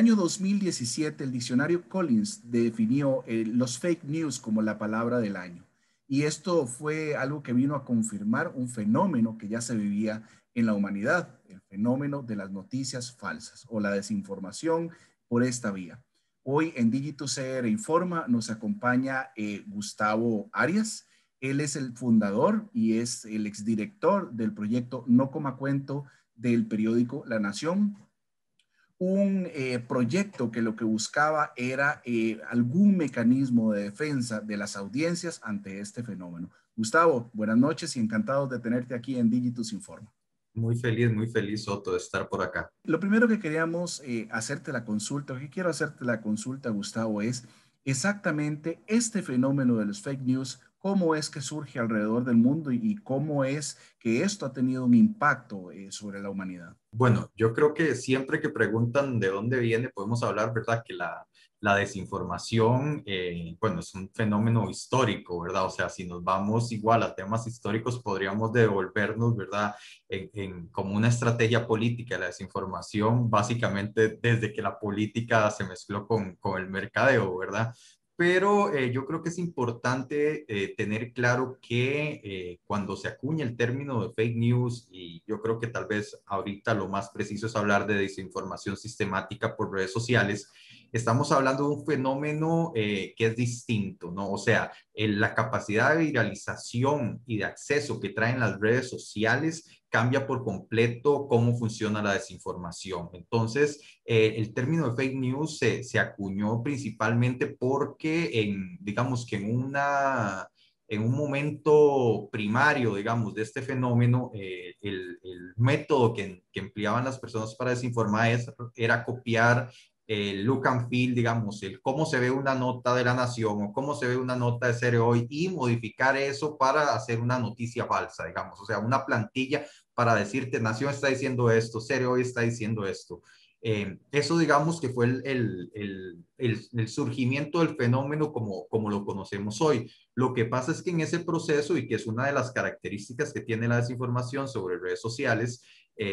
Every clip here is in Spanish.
año 2017, el diccionario Collins definió los fake news como la palabra del año. Y esto fue algo que vino a confirmar un fenómeno que ya se vivía en la humanidad, el fenómeno de las noticias falsas o la desinformación por esta vía. Hoy en Dígito CR Informa nos acompaña Gustavo Arias. Él es el fundador y es el exdirector del proyecto No Coma Cuento del periódico La Nación, un proyecto que lo que buscaba era algún mecanismo de defensa de las audiencias ante este fenómeno. Gustavo, buenas noches y encantado de tenerte aquí en Digitus Informa. Muy feliz, Otto, de estar por acá. Lo primero que queríamos hacerte la consulta, o que quiero hacerte la consulta, Gustavo, es exactamente este fenómeno de los fake news, cómo es que surge alrededor del mundo y cómo es que esto ha tenido un impacto sobre la humanidad. Bueno, yo creo que siempre que preguntan de dónde viene, podemos hablar, ¿verdad? Que la desinformación, bueno, es un fenómeno histórico, ¿verdad? O sea, si nos vamos igual a temas históricos, podríamos devolvernos, ¿verdad? Como una estrategia política, la desinformación, básicamente desde que la política se mezcló con el mercadeo, ¿verdad? Pero yo creo que es importante tener claro que cuando se acuña el término de fake news, y yo creo que tal vez ahorita lo más preciso es hablar de desinformación sistemática por redes sociales, estamos hablando de un fenómeno que es distinto, ¿no? O sea, la capacidad de viralización y de acceso que traen las redes sociales cambia por completo cómo funciona la desinformación. Entonces, el término de fake news se acuñó principalmente porque digamos que en un momento primario, digamos, de este fenómeno, el método que empleaban las personas para desinformar era copiar el look and feel, digamos, el cómo se ve una nota de La Nación o cómo se ve una nota de Cere Hoy y modificar eso para hacer una noticia falsa, digamos, o sea, una plantilla para decirte, Nación está diciendo esto, Cere Hoy está diciendo esto. Eso digamos que fue el surgimiento del fenómeno como lo conocemos hoy. Lo que pasa es que en ese proceso, y que es una de las características que tiene la desinformación sobre redes sociales,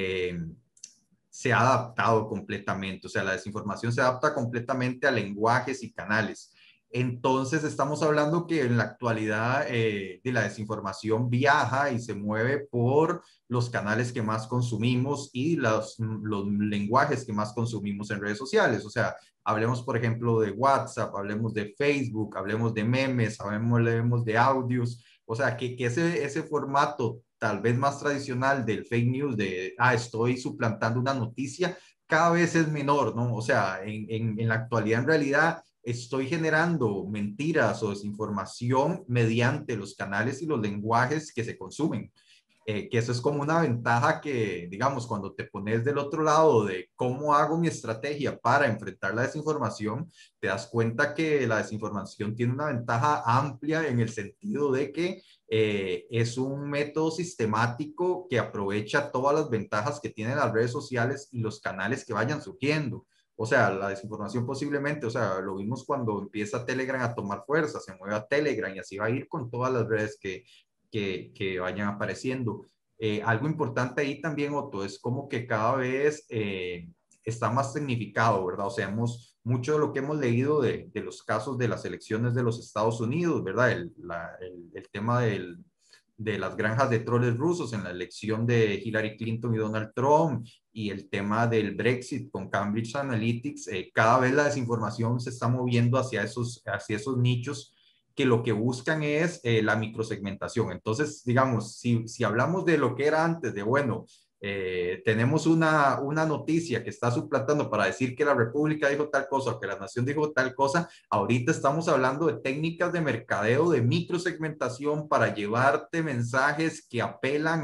se ha adaptado completamente, o sea, la desinformación se adapta completamente a lenguajes y canales. Entonces, estamos hablando que en la actualidad de la desinformación viaja y se mueve por los canales que más consumimos y los lenguajes que más consumimos en redes sociales. O sea, hablemos, por ejemplo, de WhatsApp, hablemos de Facebook, hablemos de memes, hablemos de audios. O sea, que ese formato tal vez más tradicional del fake news, estoy suplantando una noticia, cada vez es menor, ¿no? O sea, en la actualidad, en realidad, estoy generando mentiras o desinformación mediante los canales y los lenguajes que se consumen. Que eso es como una ventaja que, digamos, cuando te pones del otro lado de cómo hago mi estrategia para enfrentar la desinformación, te das cuenta que la desinformación tiene una ventaja amplia en el sentido de que es un método sistemático que aprovecha todas las ventajas que tienen las redes sociales y los canales que vayan surgiendo. O sea, la desinformación posiblemente, o sea, lo vimos cuando empieza Telegram a tomar fuerza, se mueve a Telegram y así va a ir con todas las redes que vayan apareciendo. Algo importante ahí también, Otto, es como que cada vez está más significado, ¿verdad? O sea, mucho de lo que hemos leído de los casos de las elecciones de los Estados Unidos, ¿verdad? El tema de las granjas de troles rusos en la elección de Hillary Clinton y Donald Trump y el tema del Brexit con Cambridge Analytics, cada vez la desinformación se está moviendo hacia esos nichos que lo que buscan es la microsegmentación. Entonces, digamos, si hablamos de lo que era antes, de bueno, tenemos una noticia que está suplantando para decir que la República dijo tal cosa o que la Nación dijo tal cosa, ahorita estamos hablando de técnicas de mercadeo, de microsegmentación para llevarte mensajes que apelan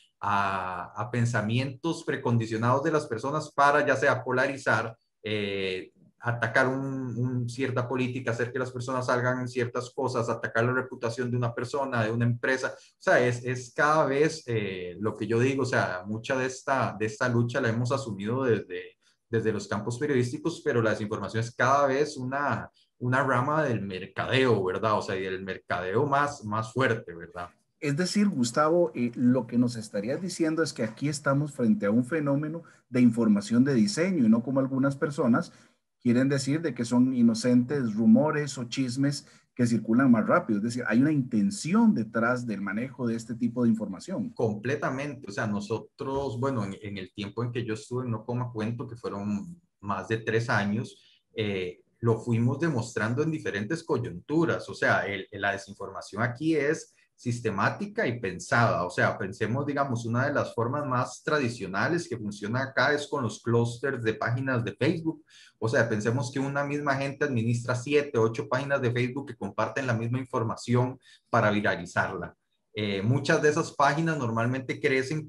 a pensamientos precondicionados de las personas para ya sea polarizar, atacar cierta política, hacer que las personas salgan en ciertas cosas, atacar la reputación de una persona, de una empresa. O sea, es cada vez lo que yo digo, o sea, mucha de esta lucha la hemos asumido desde los campos periodísticos, pero la desinformación es cada vez una rama del mercadeo, ¿verdad? O sea, y del mercadeo más fuerte, ¿verdad? Es decir, Gustavo, lo que nos estarías diciendo es que aquí estamos frente a un fenómeno de información de diseño y no como algunas personas quieren decir de que son inocentes rumores o chismes que circulan más rápido. Es decir, hay una intención detrás del manejo de este tipo de información. Completamente, o sea, nosotros, bueno, en el tiempo en que yo estuve en No Coma Cuento, que fueron más de 3 años, lo fuimos demostrando en diferentes coyunturas, o sea, la desinformación aquí es sistemática y pensada, o sea, pensemos, digamos, una de las formas más tradicionales que funciona acá es con los clústeres de páginas de Facebook, o sea, pensemos que una misma gente administra 7, 8 páginas de Facebook que comparten la misma información para viralizarla. Muchas de esas páginas normalmente crecen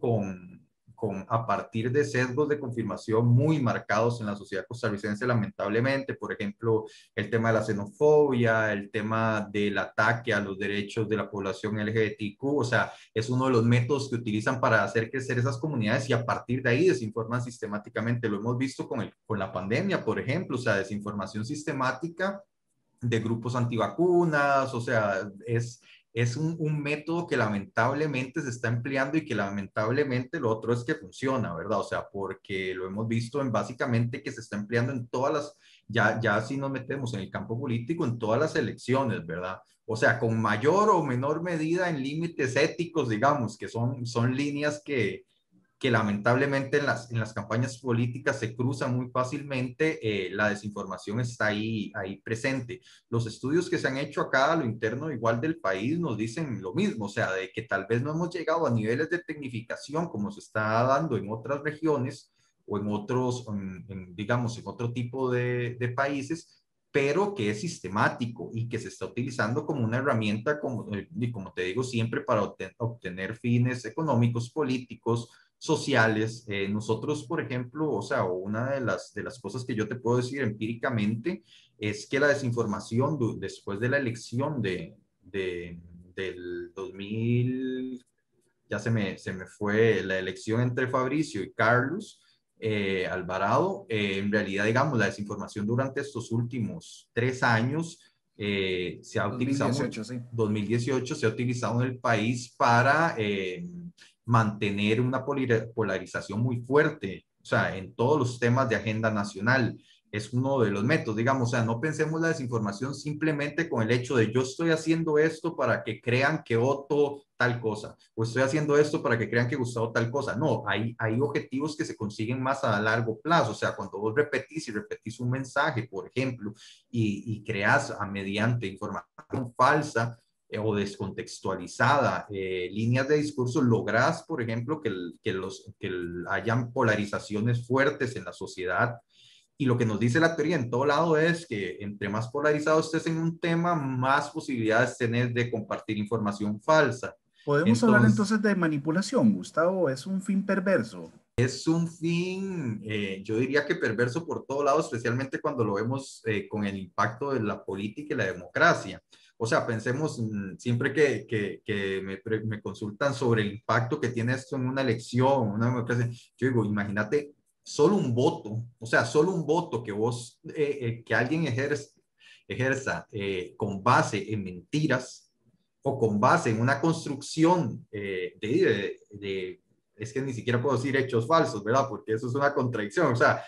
a partir de sesgos de confirmación muy marcados en la sociedad costarricense, lamentablemente. Por ejemplo, el tema de la xenofobia, el tema del ataque a los derechos de la población LGBTQ, o sea, es uno de los métodos que utilizan para hacer crecer esas comunidades y a partir de ahí desinforman sistemáticamente. Lo hemos visto con la pandemia, por ejemplo, o sea, desinformación sistemática de grupos antivacunas, o sea, es un método que lamentablemente se está empleando y que lamentablemente lo otro es que funciona, ¿verdad? O sea, porque lo hemos visto en básicamente que se está empleando en todas las, ya si nos metemos en el campo político, en todas las elecciones, ¿verdad? O sea, con mayor o menor medida en límites éticos, digamos, que son líneas que lamentablemente en las campañas políticas se cruzan muy fácilmente, la desinformación está ahí presente. Los estudios que se han hecho acá a lo interno igual del país nos dicen lo mismo, o sea, de que tal vez no hemos llegado a niveles de tecnificación como se está dando en otras regiones o en otros, digamos, en otro tipo de países, pero que es sistemático y que se está utilizando como una herramienta, como te digo, siempre para obtener fines económicos, políticos, sociales. Nosotros, por ejemplo, o sea, una de las cosas que yo te puedo decir empíricamente es que la desinformación después de la elección del 2000, ya se me fue la elección entre Fabricio y Carlos Alvarado, en realidad, digamos, la desinformación durante estos últimos 3 años se ha utilizado mucho. 2018, sí. 2018 se ha utilizado en el país para mantener una polarización muy fuerte, o sea, en todos los temas de agenda nacional. Es uno de los métodos, digamos, o sea, no pensemos la desinformación simplemente con el hecho de yo estoy haciendo esto para que crean que Otto tal cosa, o estoy haciendo esto para que crean que Gustavo tal cosa. No, hay objetivos que se consiguen más a largo plazo, o sea, cuando vos repetís y repetís un mensaje, por ejemplo, y creas mediante información falsa, o descontextualizada, líneas de discurso, lográs, por ejemplo, que hayan polarizaciones fuertes en la sociedad. Y lo que nos dice la teoría en todo lado es que entre más polarizado estés en un tema, más posibilidades tenés de compartir información falsa. Podemos hablar Entonces, entonces de manipulación, Gustavo, es un fin perverso. es un fin, yo diría que perverso por todo lado, especialmente cuando lo vemos con el impacto de la política y la democracia. O sea, pensemos, siempre que me consultan sobre el impacto que tiene esto en una elección, una democracia, yo digo, imagínate solo un voto, o sea, solo un voto que alguien ejerza con base en mentiras o con base en una construcción es que ni siquiera puedo decir hechos falsos, ¿verdad? Porque eso es una contradicción, o sea,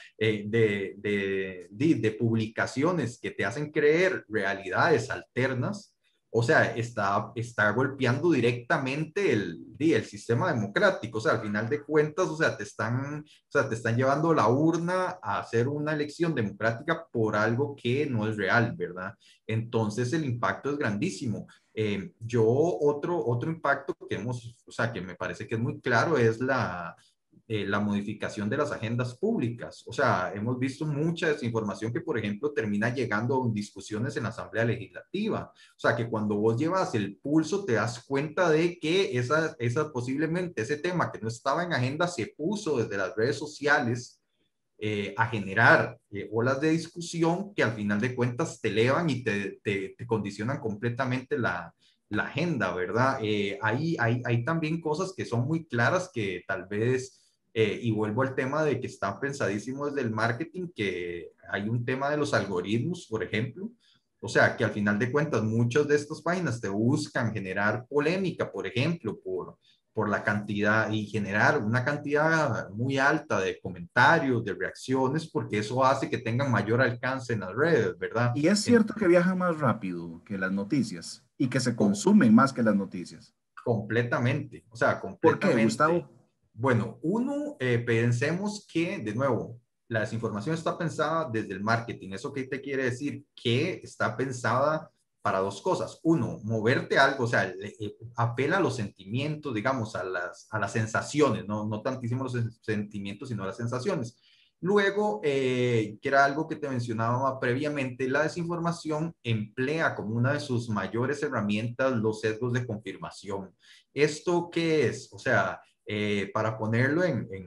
de publicaciones que te hacen creer realidades alternas, o sea, está golpeando directamente el sistema democrático, o sea, al final de cuentas, o sea, te están llevando la urna a hacer una elección democrática por algo que no es real, ¿verdad? Entonces el impacto es grandísimo. Otro impacto o sea, que me parece que es muy claro es la modificación de las agendas públicas. O sea, hemos visto mucha desinformación que, por ejemplo, termina llegando a discusiones en la Asamblea Legislativa. O sea, que cuando vos llevas el pulso te das cuenta de que posiblemente ese tema que no estaba en agenda se puso desde las redes sociales a generar olas de discusión que al final de cuentas te elevan y te condicionan completamente la agenda, ¿verdad? Hay también cosas que son muy claras que tal vez, y vuelvo al tema de que está pensadísimo desde el marketing, que hay un tema de los algoritmos, por ejemplo. O sea, que al final de cuentas muchas de estas páginas te buscan generar polémica, por ejemplo, por la cantidad y generar una cantidad muy alta de comentarios, de reacciones, porque eso hace que tengan mayor alcance en las redes, ¿verdad? Y es cierto que viajan más rápido que las noticias y que se Co- consumen más que las noticias. Completamente, o sea, ¿Por qué, completamente. Gustavo? Bueno, uno, pensemos que, de nuevo, la desinformación está pensada desde el marketing. ¿Eso qué te quiere decir? Que está pensada para dos cosas. Uno, moverte algo, o sea, apela a los sentimientos, digamos, a las sensaciones, no, no tantísimo los sentimientos, sino a las sensaciones. Luego, que era algo que te mencionaba previamente, la desinformación emplea como una de sus mayores herramientas los sesgos de confirmación. ¿Esto qué es? O sea, para ponerlo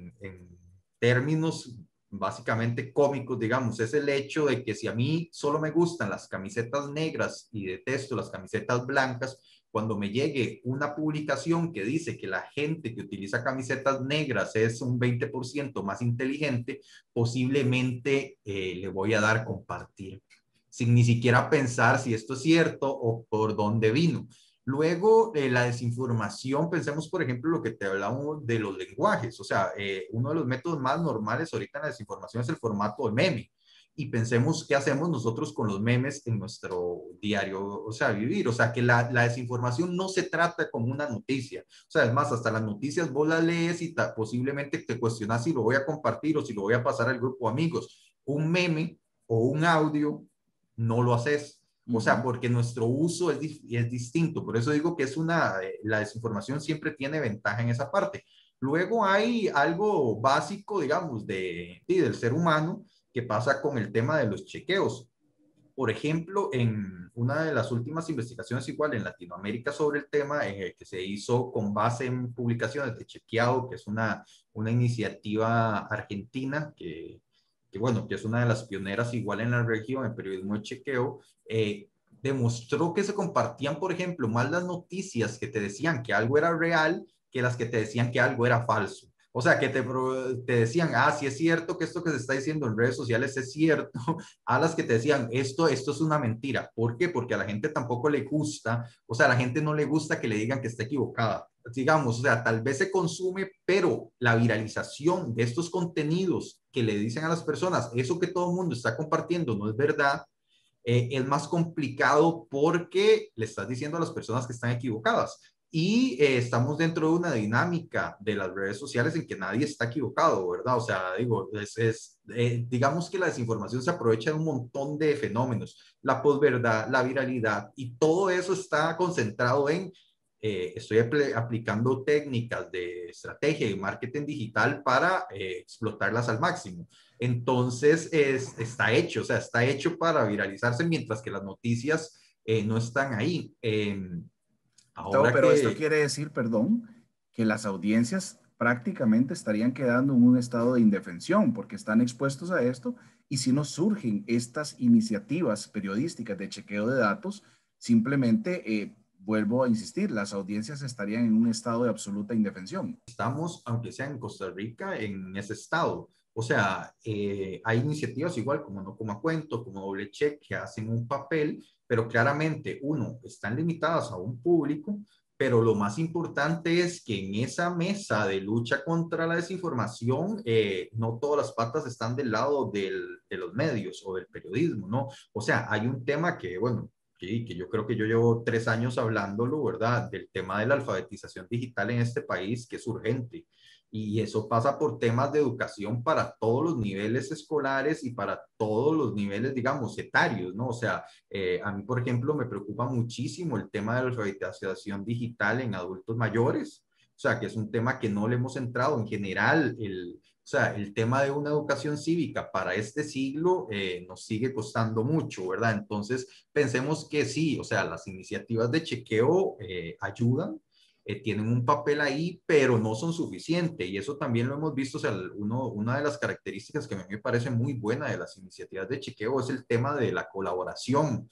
en términos básicamente cómicos, digamos, es el hecho de que si a mí solo me gustan las camisetas negras y detesto las camisetas blancas, cuando me llegue una publicación que dice que la gente que utiliza camisetas negras es un 20% más inteligente, posiblemente le voy a dar compartir, sin ni siquiera pensar si esto es cierto o por dónde vino. Luego, la desinformación, pensemos, por ejemplo, lo que te hablamos de los lenguajes. O sea, uno de los métodos más normales ahorita en la desinformación es el formato de meme. Y pensemos qué hacemos nosotros con los memes en nuestro diario, o sea, vivir. O sea, que la desinformación no se trata como una noticia. O sea, es más, hasta las noticias vos las lees y posiblemente te cuestionas si lo voy a compartir o si lo voy a pasar al grupo de amigos. Un meme o un audio no lo haces. O sea, Ujú. porque nuestro uso es distinto. Por eso digo que la desinformación siempre tiene ventaja en esa parte. Luego hay algo básico, digamos, del ser humano que pasa con el tema de los chequeos. Por ejemplo, en una de las últimas investigaciones igual en Latinoamérica sobre el tema, que se hizo con base en publicaciones de Chequeado, que es una iniciativa argentina bueno, que es una de las pioneras igual en la región en periodismo de chequeo, demostró que se compartían, por ejemplo, más las noticias que te decían que algo era real que las que te decían que algo era falso. O sea, que te decían, ah, sí es cierto que esto que se está diciendo en redes sociales es cierto, a las que te decían, esto es una mentira. ¿Por qué? Porque a la gente tampoco le gusta, o sea, a la gente no le gusta que le digan que está equivocada. Digamos, o sea, tal vez se consume, pero la viralización de estos contenidos que le dicen a las personas, eso que todo el mundo está compartiendo no es verdad, es más complicado porque le estás diciendo a las personas que están equivocadas. Y estamos dentro de una dinámica de las redes sociales en que nadie está equivocado, ¿verdad? O sea, digo, digamos que la desinformación se aprovecha de un montón de fenómenos, la posverdad, la viralidad, y todo eso está concentrado en, estoy aplicando técnicas de estrategia y marketing digital para explotarlas al máximo. Entonces, está hecho, o sea, está hecho para viralizarse mientras que las noticias no están ahí. Gustavo, Ahora pero esto que quiere decir, perdón, que las audiencias prácticamente estarían quedando en un estado de indefensión porque están expuestos a esto y si no surgen estas iniciativas periodísticas de chequeo de datos, simplemente, vuelvo a insistir, las audiencias estarían en un estado de absoluta indefensión. estamos, aunque sea en Costa Rica, en ese estado. O sea, hay iniciativas igual como No Coma Cuento, como Doble Check, que hacen un papel, pero claramente, uno, están limitadas a un público, pero lo más importante es que en esa mesa de lucha contra la desinformación, no todas las patas están del lado de los medios o del periodismo, ¿no? O sea, hay un tema que, bueno, que yo creo que yo llevo 3 años hablándolo, ¿verdad? Del tema de la alfabetización digital en este país, que es urgente. Y eso pasa por temas de educación para todos los niveles escolares y para todos los niveles, digamos, etarios, ¿no? O sea, a mí, por ejemplo, me preocupa muchísimo el tema de la alfabetización digital en adultos mayores. O sea, que es un tema que no le hemos entrado en general. O sea, el tema de una educación cívica para este siglo nos sigue costando mucho, ¿verdad? Entonces, pensemos que sí, o sea, las iniciativas de chequeo ayudan, tienen un papel ahí, pero no son suficientes. Y eso también lo hemos visto. O sea, una de las características que a mí me parece muy buena de las iniciativas de chequeo es el tema de la colaboración.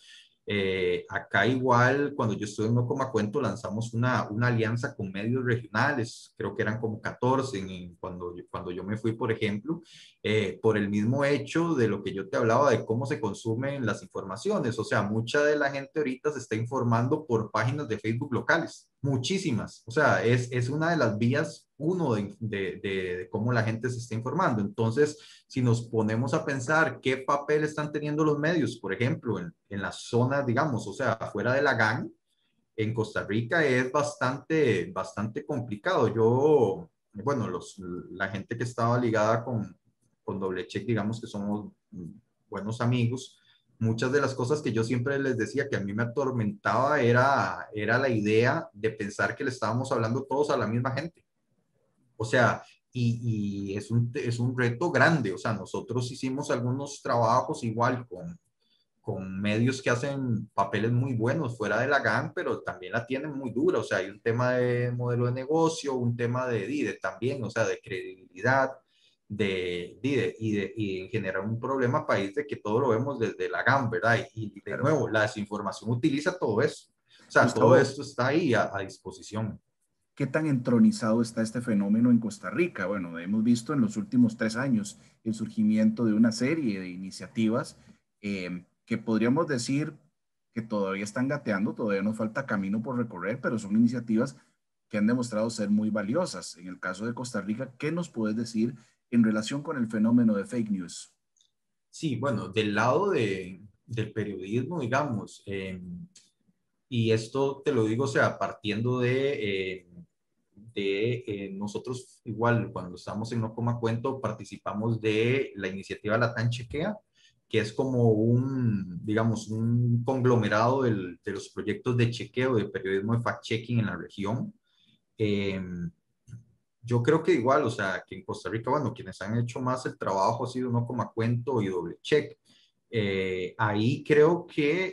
Acá igual, cuando yo estuve en No Coma Cuento, lanzamos una alianza con medios regionales, creo que eran como 14 cuando yo me fui, por ejemplo, por el mismo hecho de lo que yo te hablaba de cómo se consumen las informaciones. O sea, mucha de la gente ahorita se está informando por páginas de Facebook locales, muchísimas. O sea, es una de las vías, uno de cómo la gente se está informando. Entonces, si nos ponemos a pensar qué papel están teniendo los medios, por ejemplo, en las zonas, digamos, o sea, fuera de la GAN, en Costa Rica es bastante complicado. Yo, bueno, la gente que estaba ligada con Doble Check, digamos que somos buenos amigos, muchas de las cosas que yo siempre les decía que a mí me atormentaba era la idea de pensar que le estábamos hablando todos a la misma gente. O sea, y es un reto grande. O sea, nosotros hicimos algunos trabajos igual con medios que hacen papeles muy buenos fuera de la GAN, pero también la tienen muy dura. O sea, hay un tema de modelo de negocio, un tema de también, o sea, de credibilidad, y en generar un problema país de que todo lo vemos desde la GAN, ¿verdad? Y de Claro. nuevo, la desinformación utiliza todo eso. O sea, todo Gustavo, esto está ahí a disposición. ¿qué tan entronizado está este fenómeno en Costa Rica? Bueno, hemos visto en los últimos 3 años el surgimiento de una serie de iniciativas que podríamos decir que todavía están gateando, todavía nos falta camino por recorrer, pero son iniciativas que han demostrado ser muy valiosas. En el caso de Costa Rica, ¿qué nos puedes decir en relación con el fenómeno de fake news? Sí, bueno, del lado del periodismo, digamos, y esto te lo digo, o sea, partiendo nosotros igual cuando estamos en No Coma Cuento participamos de la iniciativa Latam Chequea, que es como digamos, un conglomerado de los proyectos de chequeo, de periodismo de fact-checking en la región. Eh, yo creo que igual, o sea, que en Costa Rica, bueno, quienes han hecho más el trabajo ha sido No Coma Cuento y Doble Check. Ahí creo que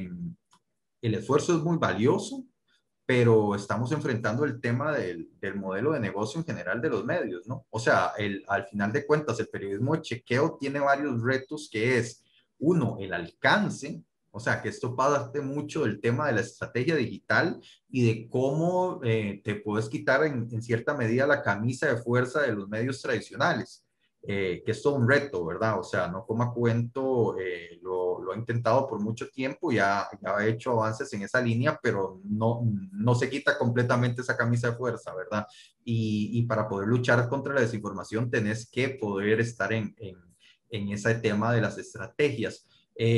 el esfuerzo es muy valioso, pero estamos enfrentando el tema del modelo de negocio en general de los medios, ¿no? O sea, al final de cuentas, el periodismo de chequeo tiene varios retos que es, uno, el alcance, o sea, que esto parte mucho del tema de la estrategia digital y de cómo te puedes quitar en cierta medida la camisa de fuerza de los medios tradicionales. Que es todo un reto, ¿verdad? O sea, No Coma Cuento lo ha intentado por mucho tiempo, ya ha hecho avances en esa línea, pero no se quita completamente esa camisa de fuerza, ¿verdad? Y para poder luchar contra la desinformación tenés que poder estar en ese tema de las estrategias.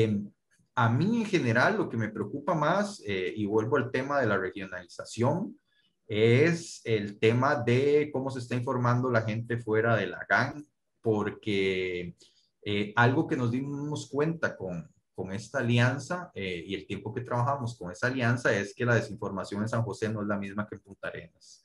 A mí en general lo que me preocupa más, y vuelvo al tema de la regionalización, es el tema de cómo se está informando la gente fuera de la GAN, porque algo que nos dimos cuenta con esta alianza y el tiempo que trabajamos con esa alianza es que la desinformación en San José no es la misma que en Punta Arenas.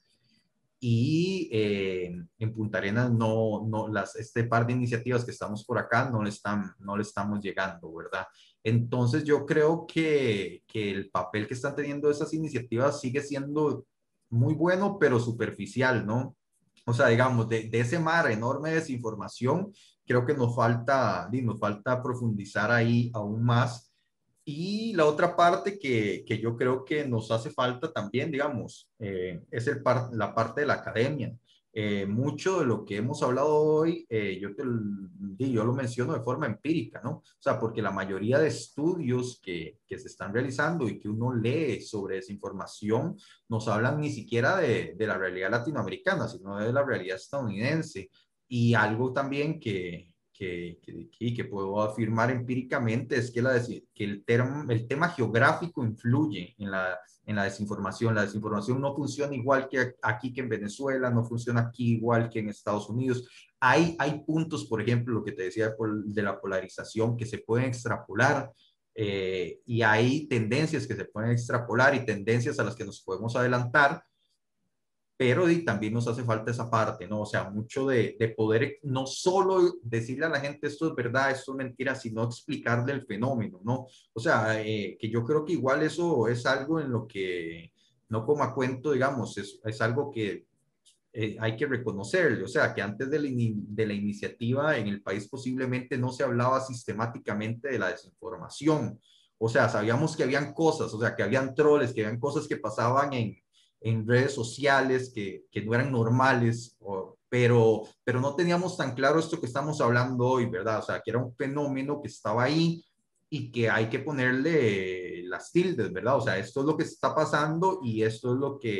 Y en Punta Arenas este par de iniciativas que estamos por acá no le estamos llegando, ¿verdad? Entonces yo creo que el papel que están teniendo esas iniciativas sigue siendo muy bueno, pero superficial, ¿no? O sea, digamos, de ese mar enorme de desinformación, creo que nos falta profundizar ahí aún más. Y la otra parte que yo creo que nos hace falta también, digamos, es la parte de la academia. Mucho de lo que hemos hablado hoy, yo lo menciono de forma empírica, ¿no? O sea, porque la mayoría de estudios que se están realizando y que uno lee sobre desinformación nos hablan ni siquiera de la realidad latinoamericana, sino de la realidad estadounidense. Y algo también que puedo afirmar empíricamente es que el tema geográfico influye en la desinformación. La desinformación no funciona igual que aquí que en Venezuela, no funciona aquí igual que en Estados Unidos. Hay puntos, por ejemplo, lo que te decía de la polarización, que se pueden extrapolar y hay tendencias que se pueden extrapolar y tendencias a las que nos podemos adelantar, pero también nos hace falta esa parte, ¿no? O sea, mucho de poder no solo decirle a la gente esto es verdad, esto es mentira, sino explicarle el fenómeno, ¿no? O sea, que yo creo que igual eso es algo en lo que, no como a cuento, digamos, es algo que hay que reconocerle, o sea, que antes de la iniciativa en el país posiblemente no se hablaba sistemáticamente de la desinformación O sea, sabíamos que habían cosas, o sea, que habían troles, que habían cosas que pasaban en redes sociales que no eran normales, pero no teníamos tan claro esto que estamos hablando hoy, ¿verdad? O sea, que era un fenómeno que estaba ahí y que hay que ponerle las tildes, ¿verdad? O sea, esto es lo que está pasando y esto es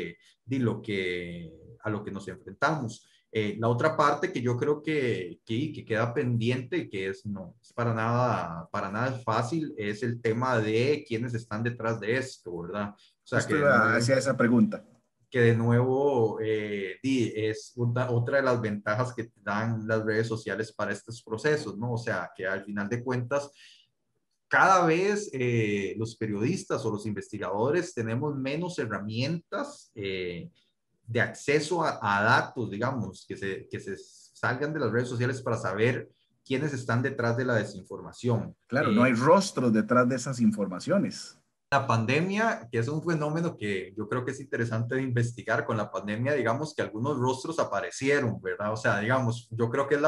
a lo que nos enfrentamos. La otra parte que yo creo que queda pendiente y que no es para nada fácil es el tema de quiénes están detrás de esto, ¿verdad? O sea, Justo iba hacia esa pregunta. que de nuevo es otra de las ventajas que dan las redes sociales para estos procesos, ¿no? O sea, que al final de cuentas, cada vez los periodistas o los investigadores tenemos menos herramientas de acceso a datos, digamos, que se salgan de las redes sociales para saber quiénes están detrás de la desinformación. Claro, no hay rostros detrás de esas informaciones. La pandemia, que es un fenómeno que yo creo que es interesante de investigar, con la pandemia, digamos que algunos rostros aparecieron, ¿verdad? O sea, digamos, yo creo que es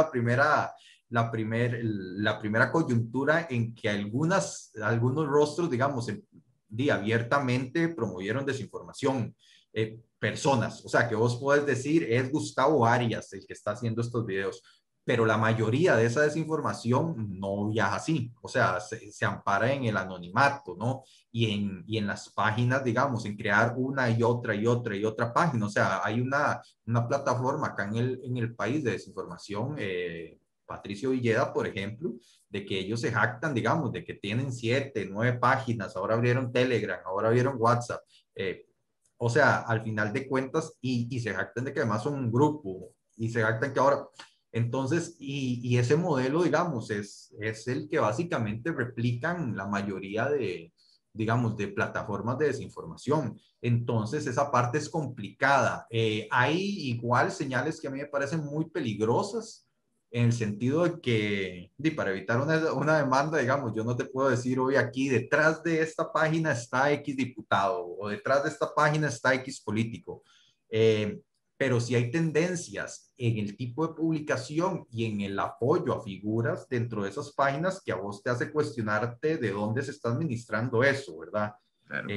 la primera coyuntura en que algunos rostros, digamos, abiertamente promovieron desinformación. Personas, o sea, que vos puedes decir, es Gustavo Arias el que está haciendo estos videos, pero la mayoría de esa desinformación no viaja así, o sea, se ampara en el anonimato, ¿no? Y en las páginas, digamos, en crear una y otra y otra y otra página. O sea, hay una plataforma acá en el país de desinformación, Patricio Villeda, por ejemplo, de que ellos se jactan, digamos, de que tienen 7, 9 páginas, ahora abrieron Telegram, ahora abrieron WhatsApp. O sea, al final de cuentas, y se jactan de que además son un grupo, y se jactan que ahora... Entonces, y ese modelo, digamos, es el que básicamente replican la mayoría digamos, de plataformas de desinformación. Entonces, esa parte es complicada. Hay igual señales que a mí me parecen muy peligrosas en el sentido de que, para evitar una demanda, digamos, yo no te puedo decir hoy aquí, detrás de esta página está X diputado o detrás de esta página está X político. Eh, pero sí hay tendencias en el tipo de publicación y en el apoyo a figuras dentro de esas páginas que a vos te hace cuestionarte de dónde se está administrando eso, ¿verdad? Claro.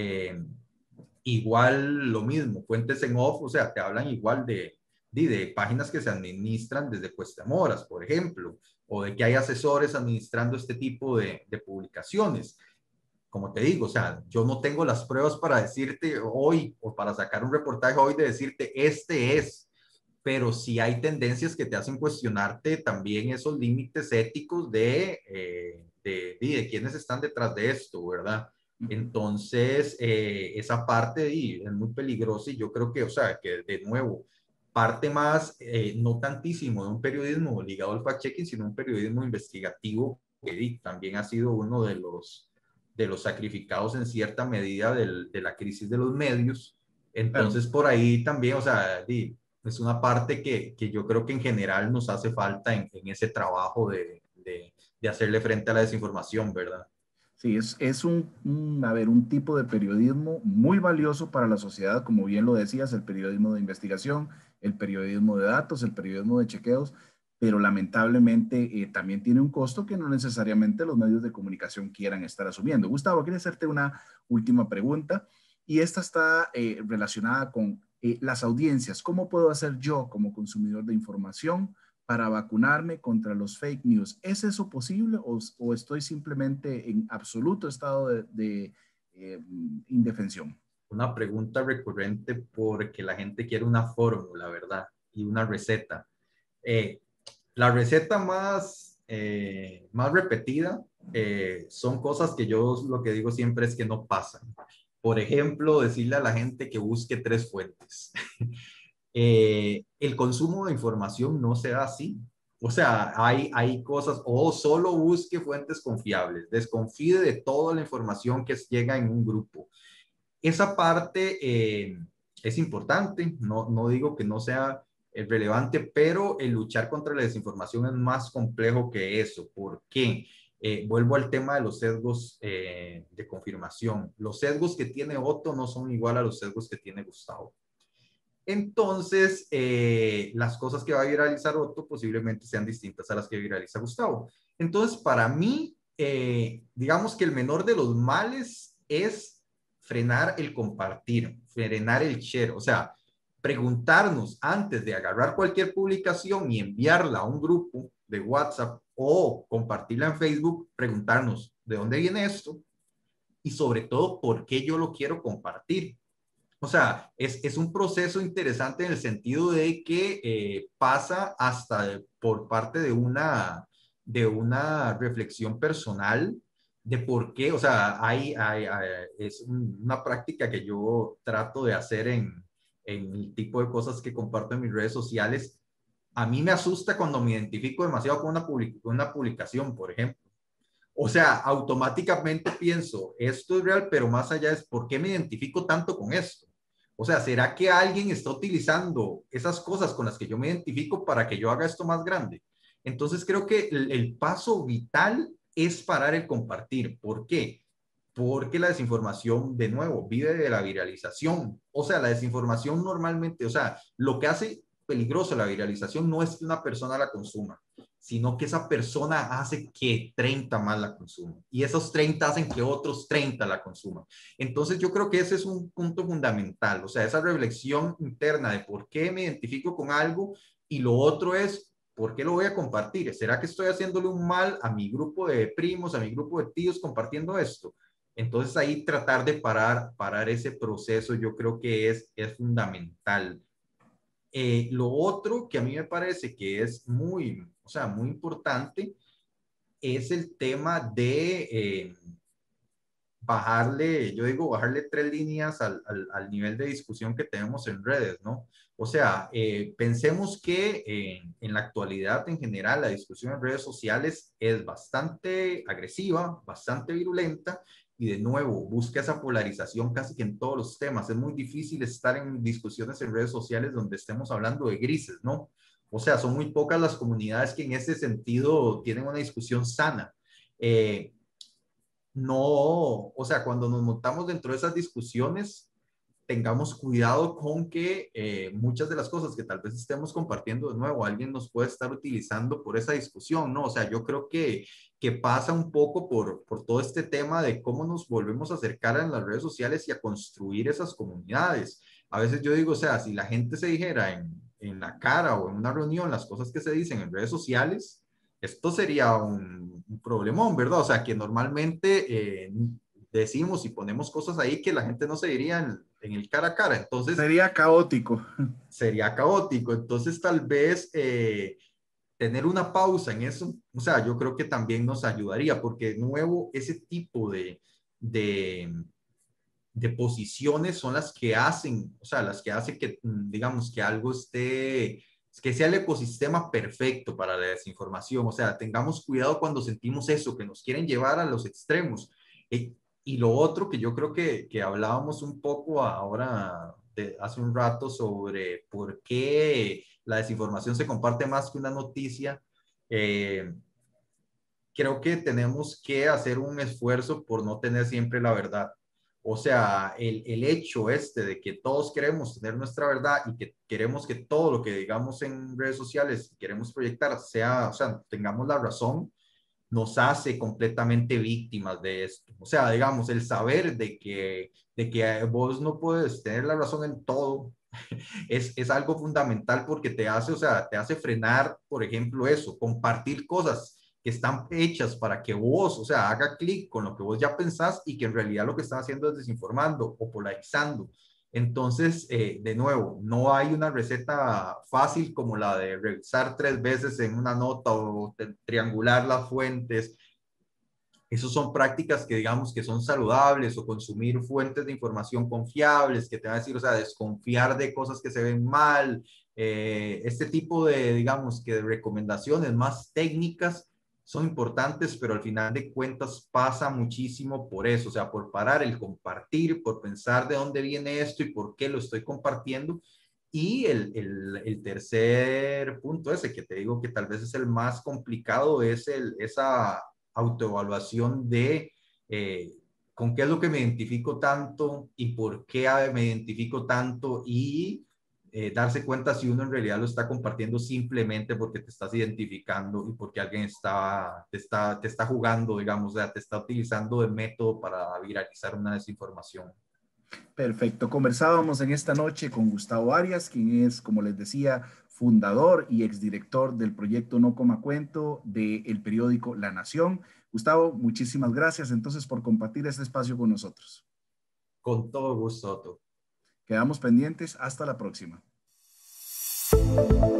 Igual lo mismo, fuentes en off, o sea, te hablan igual de páginas que se administran desde Cuestamoras, por ejemplo, o de que hay asesores administrando este tipo de publicaciones. Como te digo, o sea, yo no tengo las pruebas para decirte hoy o para sacar un reportaje hoy de decirte este es, pero sí hay tendencias que te hacen cuestionarte también esos límites éticos de quiénes están detrás de esto, ¿verdad? Entonces, esa parte es muy peligrosa y yo creo que, o sea, que de nuevo, parte más, no tantísimo de un periodismo ligado al fact-checking, sino un periodismo investigativo que también ha sido uno de los sacrificados en cierta medida de la crisis de los medios. Claro. Entonces, por ahí también, o sea, es una parte que yo creo que en general nos hace falta en ese trabajo de hacerle frente a la desinformación, ¿verdad? Sí, es a ver, un tipo de periodismo muy valioso para la sociedad, como bien lo decías, el periodismo de investigación, el periodismo de datos, el periodismo de chequeos, pero lamentablemente también tiene un costo que no necesariamente los medios de comunicación quieran estar asumiendo. Gustavo, quiero hacerte una última pregunta y esta está relacionada con las audiencias. ¿Cómo puedo hacer yo como consumidor de información para vacunarme contra los fake news? ¿Es eso posible o estoy simplemente en absoluto estado de indefensión? Una pregunta recurrente porque la gente quiere una fórmula, ¿verdad? Y una receta. Eh, la receta más repetida son cosas que yo lo que digo siempre es que no pasan. Por ejemplo, decirle a la gente que busque 3 fuentes. El consumo de información no se da así. O sea, hay cosas, o solo busque fuentes confiables, desconfíe de toda la información que llega en un grupo. Esa parte es importante, no digo que no sea relevante, pero el luchar contra la desinformación es más complejo que eso. ¿Por qué? Vuelvo al tema de los sesgos de confirmación. Los sesgos que tiene Otto no son igual a los sesgos que tiene Gustavo. Entonces, las cosas que va a viralizar Otto posiblemente sean distintas a las que viraliza Gustavo. Entonces, para mí, digamos que el menor de los males es frenar el compartir, frenar el share, o sea, preguntarnos antes de agarrar cualquier publicación y enviarla a un grupo de WhatsApp o compartirla en Facebook, preguntarnos de dónde viene esto y sobre todo por qué yo lo quiero compartir. O sea, es un proceso interesante en el sentido de que pasa hasta por parte de una reflexión personal de por qué, o sea, es una práctica que yo trato de hacer en el tipo de cosas que comparto en mis redes sociales. A mí me asusta cuando me identifico demasiado con una publicación, por ejemplo. O sea, automáticamente pienso, esto es real, pero más allá es, ¿por qué me identifico tanto con esto? O sea, ¿será que alguien está utilizando esas cosas con las que yo me identifico para que yo haga esto más grande? Entonces creo que el paso vital es parar el compartir. ¿Por qué? Porque la desinformación, de nuevo, vive de la viralización. O sea, la desinformación normalmente, o sea, lo que hace peligroso la viralización no es que una persona la consuma, sino que esa persona hace que 30 más la consuman y esos 30 hacen que otros 30 la consuman. Entonces yo creo que ese es un punto fundamental, o sea, esa reflexión interna de por qué me identifico con algo y lo otro es, ¿por qué lo voy a compartir? ¿Será que estoy haciéndole un mal a mi grupo de primos, a mi grupo de tíos compartiendo esto? Entonces ahí tratar de parar ese proceso yo creo que es fundamental. Lo otro que a mí me parece que es muy, o sea, muy importante es el tema de bajarle, yo digo, bajarle 3 líneas al nivel de discusión que tenemos en redes, ¿no? O sea, pensemos que en la actualidad en general la discusión en redes sociales es bastante agresiva, bastante virulenta y de nuevo busca esa polarización casi que en todos los temas. Es muy difícil estar en discusiones en redes sociales donde estemos hablando de grises, ¿no? O sea, son muy pocas las comunidades que en ese sentido tienen una discusión sana. Eh, no, o sea, cuando nos montamos dentro de esas discusiones, tengamos cuidado con que muchas de las cosas que tal vez estemos compartiendo de nuevo, alguien nos puede estar utilizando por esa discusión, ¿no? O sea, yo creo que pasa un poco por todo este tema de cómo nos volvemos a acercar en las redes sociales y a construir esas comunidades. A veces yo digo, o sea, si la gente se dijera en la cara o en una reunión las cosas que se dicen en redes sociales, esto sería un problemón, ¿verdad? O sea, que normalmente decimos y ponemos cosas ahí que la gente no se diría en el cara a cara. Entonces, Sería caótico. sería caótico. Entonces, tal vez tener una pausa en eso, o sea, yo creo que también nos ayudaría, porque de nuevo, ese tipo de, de posiciones son las que hacen, o sea, las que hacen que, digamos, que algo esté, que sea el ecosistema perfecto para la desinformación. O sea, tengamos cuidado cuando sentimos eso, que nos quieren llevar a los extremos. Y lo otro que yo creo que hablábamos un poco ahora, hace un rato, sobre por qué la desinformación se comparte más que una noticia. Eh, Creo que tenemos que hacer un esfuerzo por no tener siempre la verdad. O sea, el hecho este de que todos queremos tener nuestra verdad y que queremos que todo lo que digamos en redes sociales queremos proyectar sea, o sea, tengamos la razón, nos hace completamente víctimas de esto. O sea, digamos, el saber de que vos no puedes tener la razón en todo es algo fundamental porque te hace, o sea, te hace frenar, por ejemplo, eso, compartir cosas que están hechas para que vos, o sea, haga clic con lo que vos ya pensás y que en realidad lo que están haciendo es desinformando o polarizando. Entonces, de nuevo, no hay una receta fácil como la de revisar 3 veces en una nota o triangular las fuentes. Esas son prácticas que digamos que son saludables o consumir fuentes de información confiables, que te van a decir, o sea, desconfiar de cosas que se ven mal. Este tipo de, digamos, que de recomendaciones más técnicas son importantes, pero al final de cuentas pasa muchísimo por eso, o sea, por parar el compartir, por pensar de dónde viene esto y por qué lo estoy compartiendo. Y el tercer punto ese que te digo que tal vez es el más complicado es esa autoevaluación de con qué es lo que me identifico tanto y por qué me identifico tanto y darse cuenta si uno en realidad lo está compartiendo simplemente porque te estás identificando y porque alguien te está jugando, digamos, o sea, te está utilizando de método para viralizar una desinformación. Perfecto. Conversábamos en esta noche con Gustavo Arias, quien es, como les decía, fundador y exdirector del proyecto No Coma Cuento del periódico La Nación. Gustavo, muchísimas gracias entonces por compartir este espacio con nosotros. Con todo gusto, Otto. Quedamos pendientes. Hasta la próxima.